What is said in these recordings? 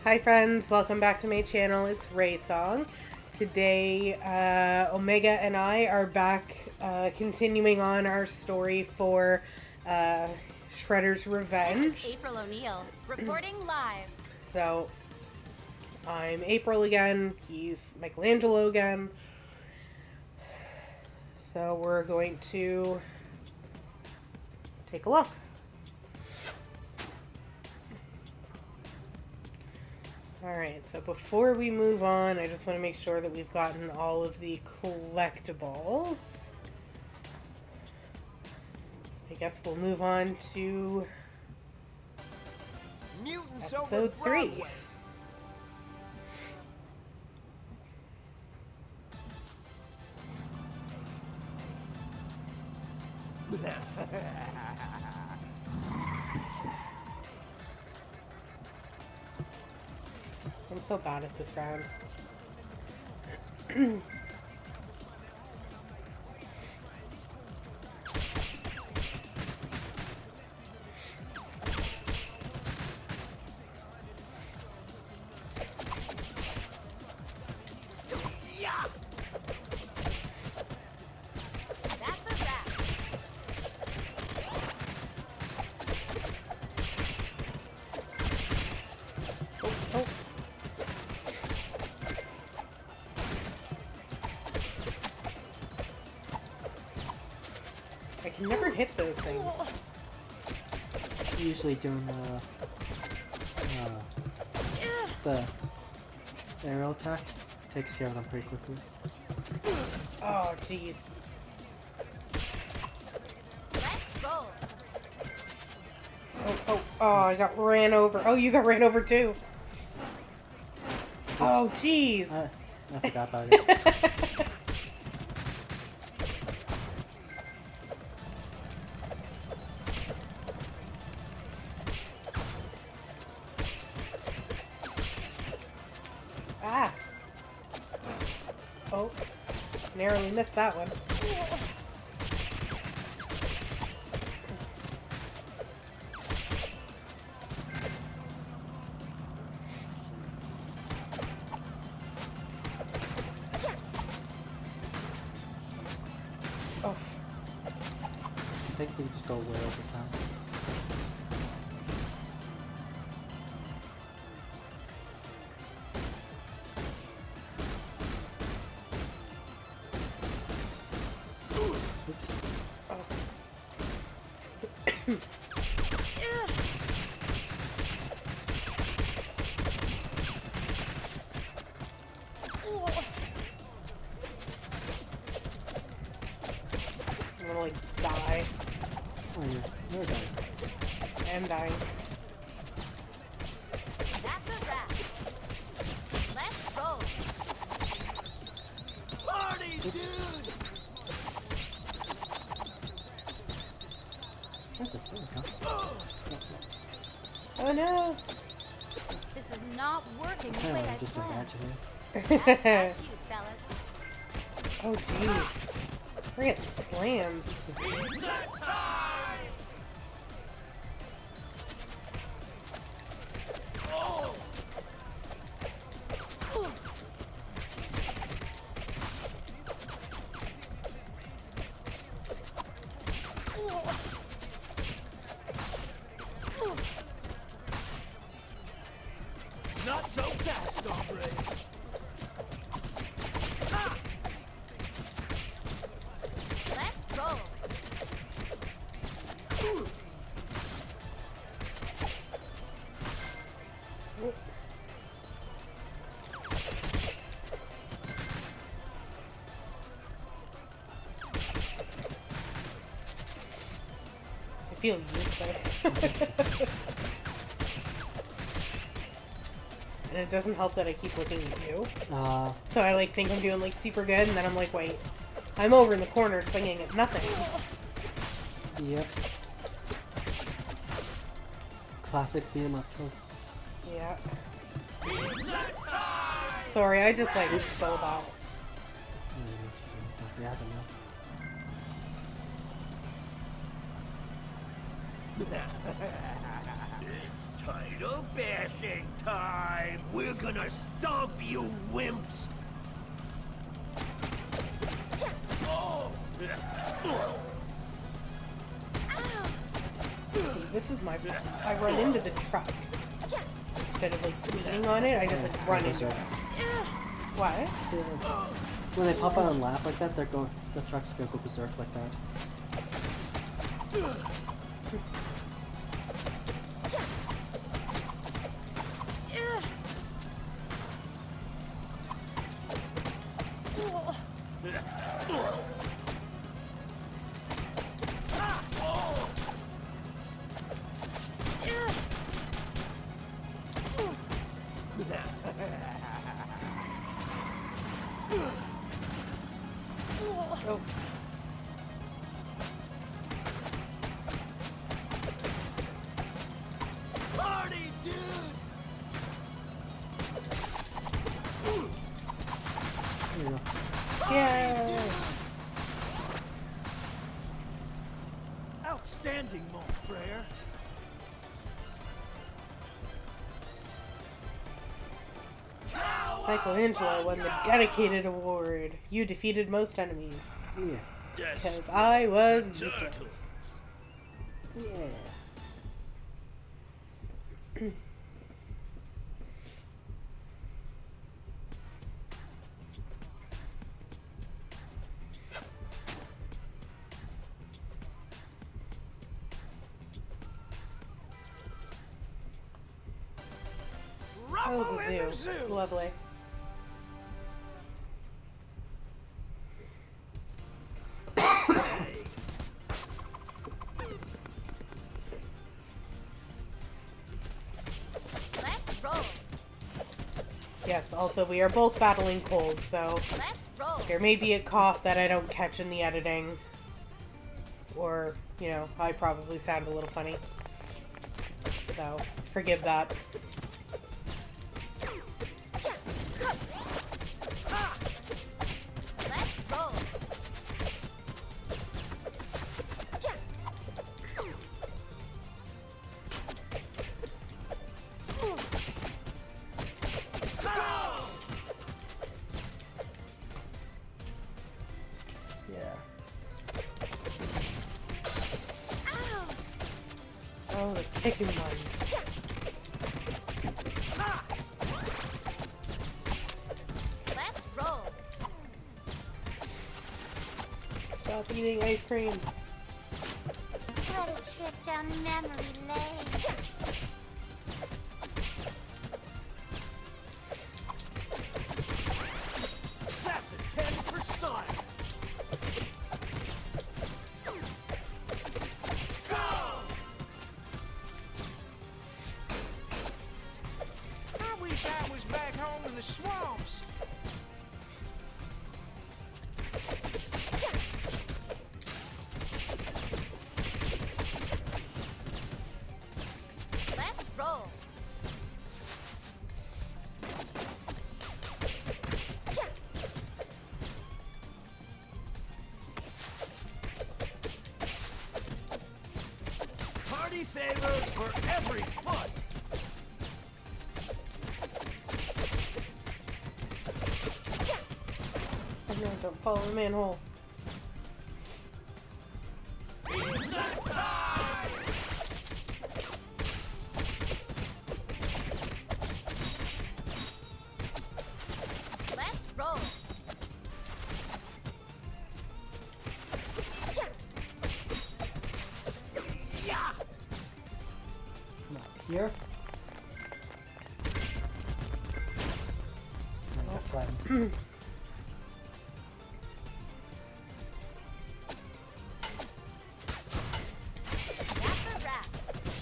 Hi friends, welcome back to my channel. It's Raysong. Today, Omega and I are back continuing on our story for Shredders Revenge. This is April O'Neil, reporting live. So, I'm April again, he's Michelangelo again. So we're going to take a look. Alright, so before we move on, I just want to make sure that we've gotten all of the collectibles. I guess we'll move on to Mutants episode 3. I'm so bad at this round. That's a wrap. Oh. I can never hit those things. Usually doing the aerial attack takes care of them pretty quickly. Oh, jeez. Let's go. Oh, I got ran over. Oh, you got ran over too. Oh, jeez. I forgot about it. Ah. Oh, narrowly missed that one. Oh. I think they just go way over time. I'm gonna like die. Oh, you're dying. I am dying. That's a wrap. Let's go. Party, dude! There's a thing, huh? Oh no! This is not working the Kind way of I just planned. imagine it. That's not cute, fellas. Oh jeez. We're getting slammed. Not so fast, hombre! Let's go. I feel useless. And it doesn't help that I keep looking at you. So I like think I'm doing like super good, and then I'm like, wait, I'm over in the corner swinging at nothing. Yep. Classic beat 'em up trope. Yeah. Sorry, I just like stole that. Yeah, I don't know. It's title bashing time! gonna stomp you wimps! See, this is my problem. I run into the truck. Instead of like leaning on it, I just like run into it. What? When they pop out and laugh like that, the truck's gonna go berserk like that. Oh. Party, dude! There you go. Yay! Outstanding, mon frere. Michelangelo won the Dedicated Award. You defeated most enemies. Yeah. Because I was useless. Yeah. Oh, the zoo. Lovely. Let's roll. Yes, also we are both battling cold, so Let's roll. there may be a cough that I don't catch in the editing. Or, you know, I probably sound a little funny. So, forgive that. Let's roll. Yeah. Ow. Oh, the kicking ones. Let's roll. Stop eating ice cream. What a trip down memory lane. That's a 10 for style. I wish I was back home in the swamps. Let's roll. Party favors for every foot. Oh no, don't fall in the manhole. Let's roll. Come on. Here. And get flattened. That's a wrap.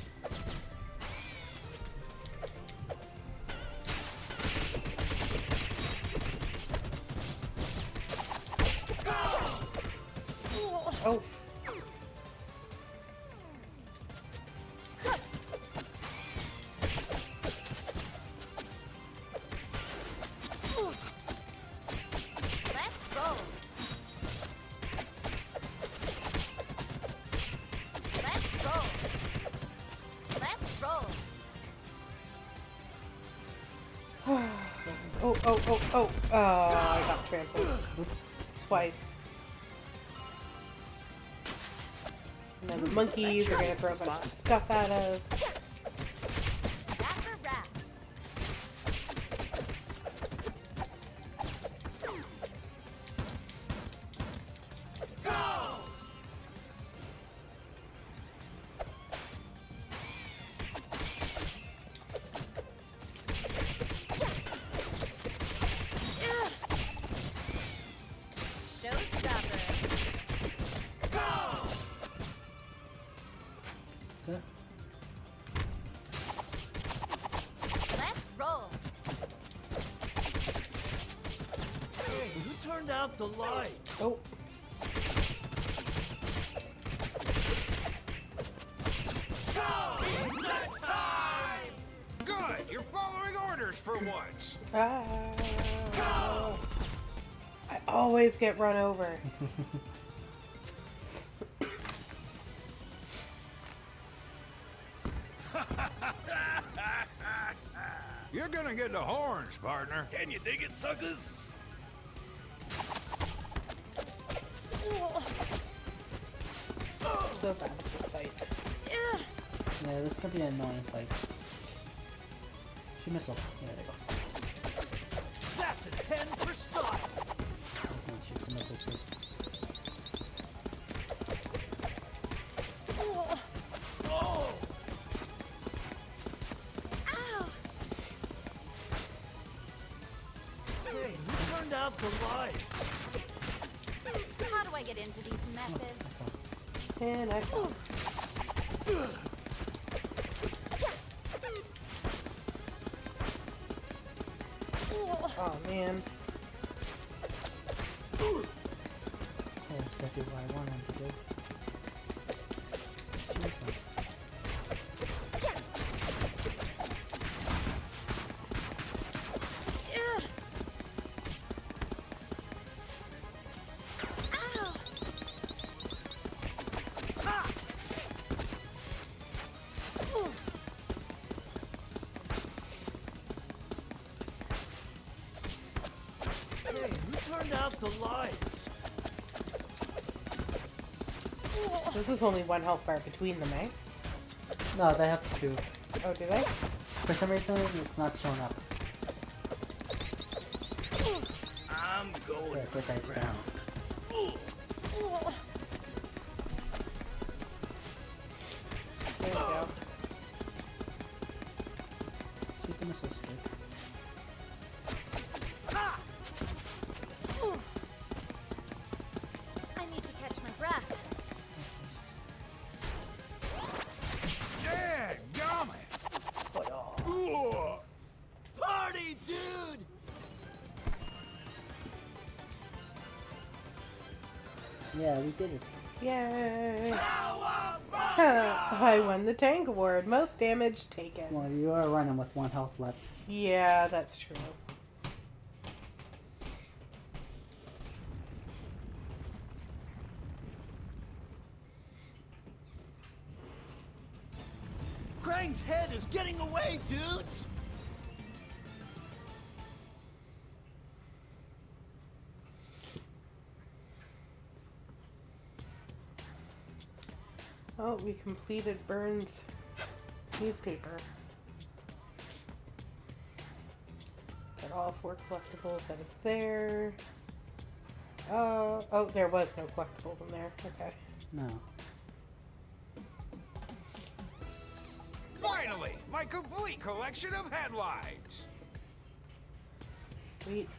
Oh. Let's roll. Let's roll. Let's roll. Oh, oh, oh, oh. Oh, I got trampled. Oops. Twice. And then the monkeys are gonna throw a bunch of stuff at us. That's a wrap. Showstopper. That's it. Let's roll. Hey, who turned out the lights? Oh. Good, you're following orders for once. Ah. I always get run over. You're gonna get the horns, partner. Can you dig it, suckers? I'm so bad at this fight. Yeah, this could be an annoying fight. Shoot missile. Yeah, there you go. That's a 10 for style. Okay, shoot some missiles first. Oh! Ow! Hey, who turned out the lights? How do I get into these messes? And I fall. Oh man. Yeah, it's gotta do what I want him to do. Jesus. Ow! Hey, who turned out the lights? This is only one health bar between them, eh? No, they have two. Oh, do they? For some reason, it's not showing up. I'm going Yeah, good dice down. There we go. Shoot the missiles straight. I need to catch my breath. Yeah, gummit. Party, dude! Yeah, we did it. Yay! I won the tank award. Most damage taken. Well, you are running with 1 health left. Yeah, that's true. Crane's head is getting away, dudes! Oh, we completed Burns' newspaper. Got all 4 collectibles out of there. Oh, there was no collectibles in there. Okay. No. Finally, my complete collection of headlines. Sweet.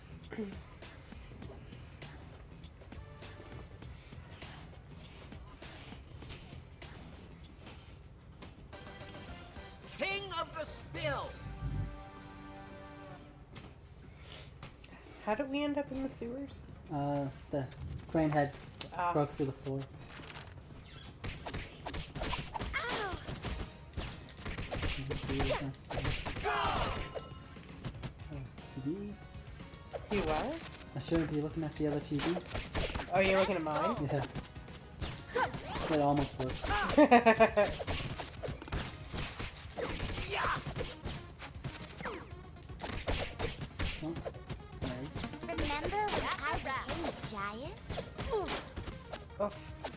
King of the spill! How did we end up in the sewers? The crane head Ah. broke through the floor. Ow! TV? You what? I shouldn't be looking at the other TV. Oh, you're looking at mine? Yeah. It almost works. Remember when I became a giant? Oh.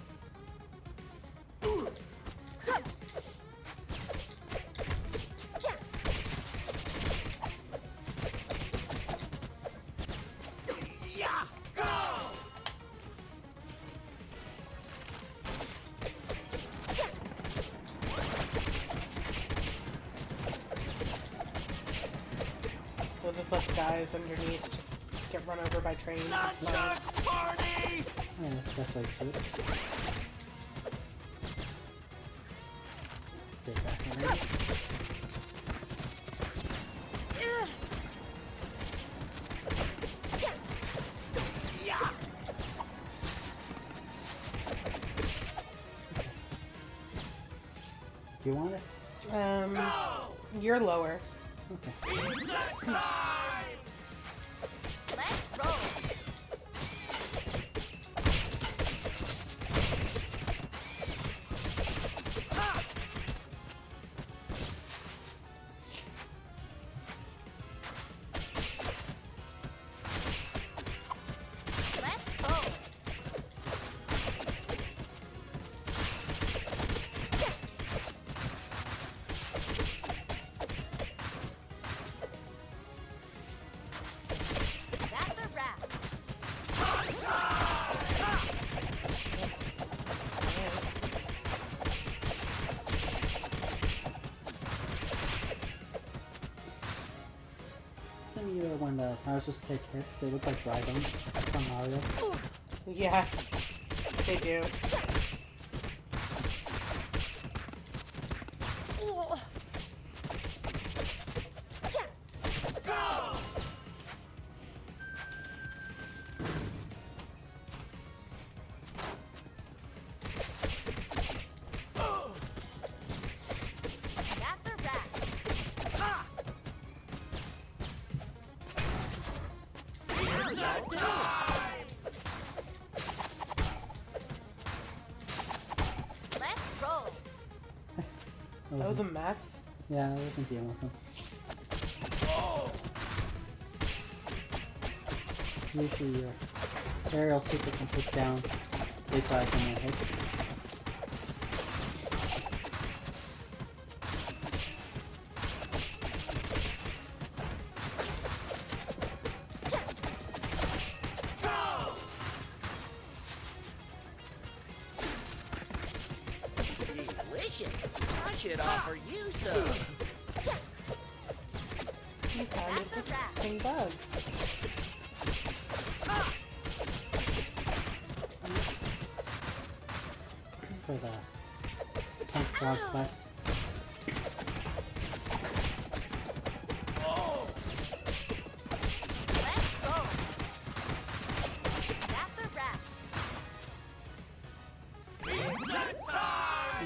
Yeah! Go! We'll just let the guys underneath just get run over by trains. It's fine. Nunchuck party! Yeah, that's the best way to do it. Stay back in there. Yeah! Do you want it? Go! You're lower. Okay. It's time! Let's roll. Ha! Let's go. That's a wrap. Some of you when the towers just take hits, they look like dragons from Mario. Yeah, they do. Go! That's a wrap. Ha! It's time! Let's roll. That was a mess. Yeah, I wasn't dealing with them. Oh! Usually your aerial super can put down 8,000 in a hit. Go! Delicious. I should offer you some. You found a That's a wrap. disgusting bug. For the Punk Frog Quest. Oh! Let's go. That's a wrap. It's time!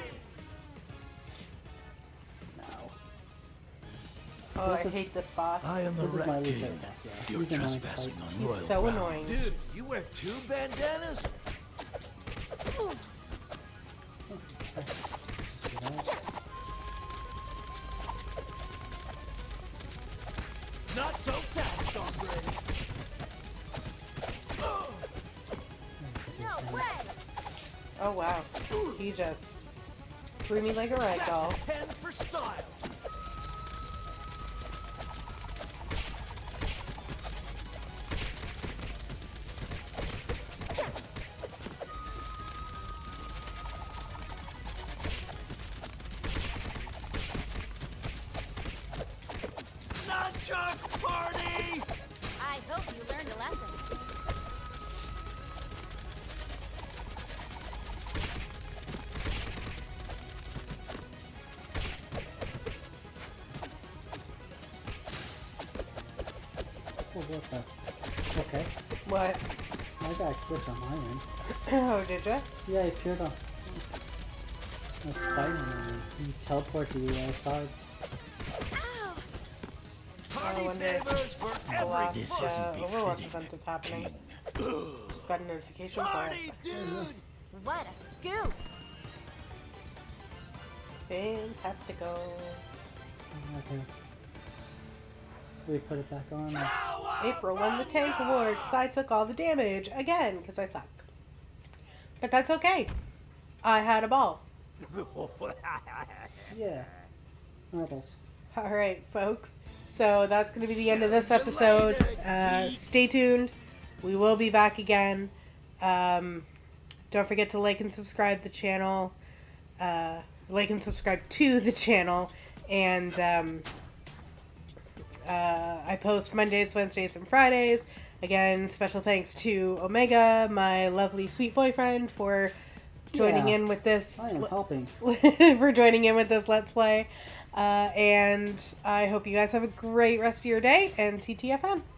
No. Oh, I This is- hate this boss. I am the This is my Rat least King. favorite boss, yeah. You're He's annoying to trespassing fight. on He's royal so ground. annoying. Dude, you wear 2 bandanas? See that? Not so fast, Stormbrace. No way. Oh wow. He just threw me like a rag doll. That's a 10 for style. Nunchuck party! I hope you learned a lesson. Oh, what the? Okay. What? I got clipped on my end. Oh, did ya? Yeah, he appeared on. I was fighting and he teleported to the other side. Ow. Party wonder if favors for The every last foot. Overwatch event is happening. Just got a notification for Party, it. dude! What a scoop. Fantastico. Okay. We put it back on. Power! April won the tank award because I took all the damage again because I suck. But that's okay. I had a ball. Yeah. Marbles. Alright, folks. So that's going to be the end of this episode. Stay tuned. We will be back again. Don't forget to like and subscribe the channel. Like and subscribe to the channel. And I post Mondays, Wednesdays, and Fridays. Again, special thanks to Omega, my lovely sweet boyfriend, for joining in with this. I am helping. For joining in with this Let's Play. And I hope you guys have a great rest of your day, and TTFN.